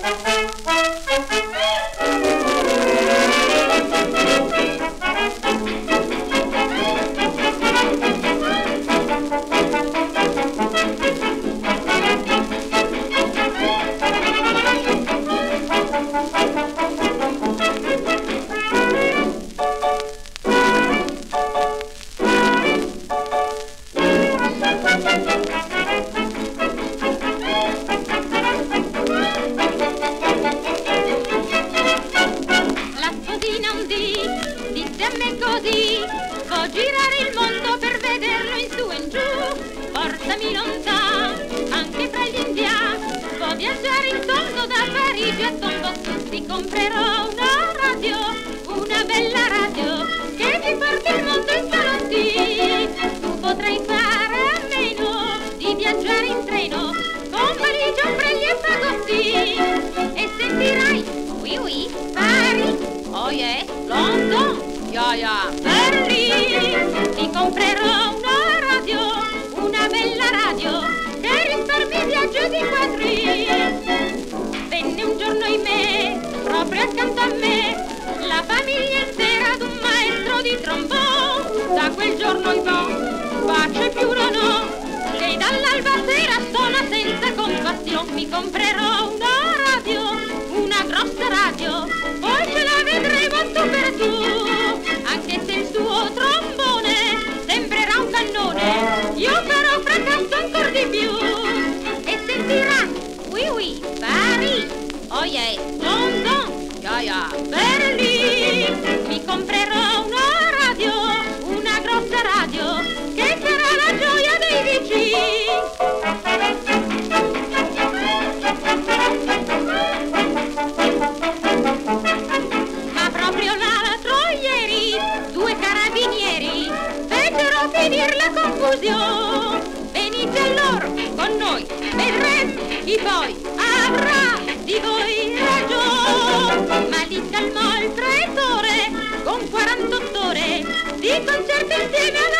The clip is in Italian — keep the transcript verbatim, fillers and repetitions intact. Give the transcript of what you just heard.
Così può girare il mondo per vederlo in su e in giù, portami lontano anche fra gli indiani, può viaggiare intorno da Parigi a Tombuctù. Ti comprerò una radio, una bella radio che ti porti il mondo in salotti. Tu potrai fare a meno di viaggiare in treno con valigie, ombrelli e fagotti, e sentirai oui oui Paris, oh yeah, London, yeah, yeah, Berlino. Ti comprerò una radio, una bella radio che risparmi viaggio di quadri. Venne un giorno in me, proprio accanto a me, la famiglia intera ad un maestro di trombone. Da quel giorno in poi, pace più non ho, che dall'alba sera suona senza compassione. Mi comprerò una radio, una grossa radio, poi ce la vedremo tu per tu, anche se il suo trombone sembrerà un cannone, io farò fracasso ancor di più, e sentirà oui oui Paris, oh yeah, London, yeah yeah, Berlino. Mi comprerò una radio, una grossa radio, che sarà la gioia dei vicini. Ma proprio l'altro ieri due carabinieri fecero finire la confusione. Venite allora con noi, vedremo chi poi avrà di voi ragione. Ma li calmò il pretore con quarantotto ore di concerto insieme alla